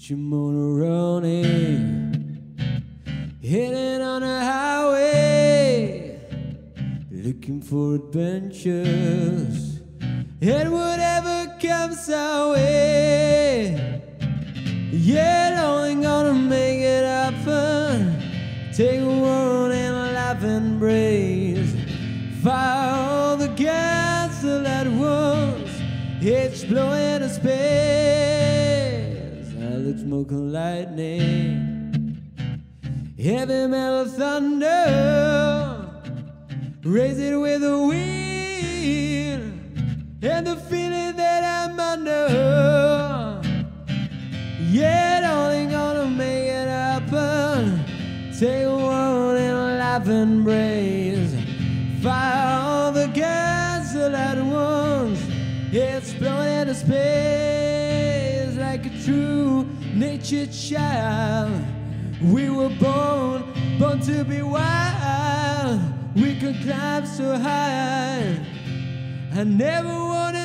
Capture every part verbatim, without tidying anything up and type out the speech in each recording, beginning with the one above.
Get your motor running, heading on a highway, looking for adventures and whatever comes our way. Yeah, only gonna make it happen. Take a world and a life embrace. Fire all the gas all at once, explode into space. I look smoke and lightning, heavy metal thunder, raise it with the wind and the feeling that I'm under. Yeah, only gonna make it happen. Take a world and a life embrace. Fire all the gas all at once, explode into space like a true nature child. We were born, born to be wild. We can climb so high. I never wanna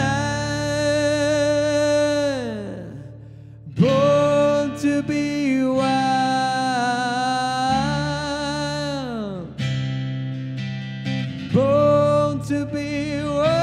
die. Born to be wild. Born to be wild.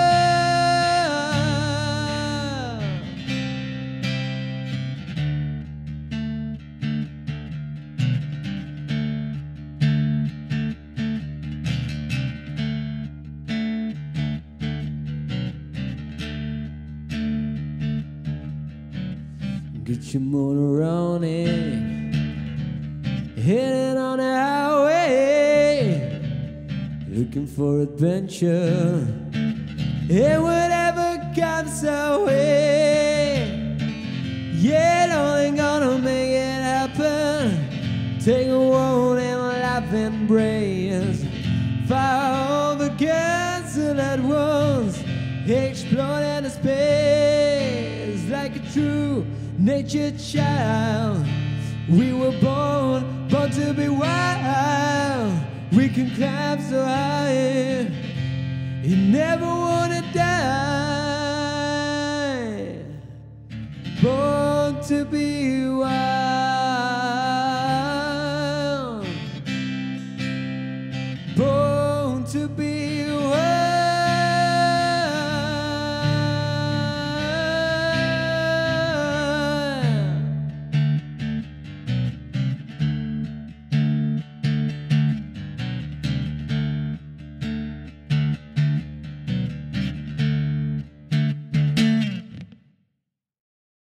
Get your motor running, heading on the highway, looking for adventure and whatever comes our way. Yeah, only gonna make it happen. Take a world and a life embrace. Fire all the gas all at once, explode into space like a true nature child. We were born, born to be wild. We can climb so high. You never wanna die. Born to be wild. Born to be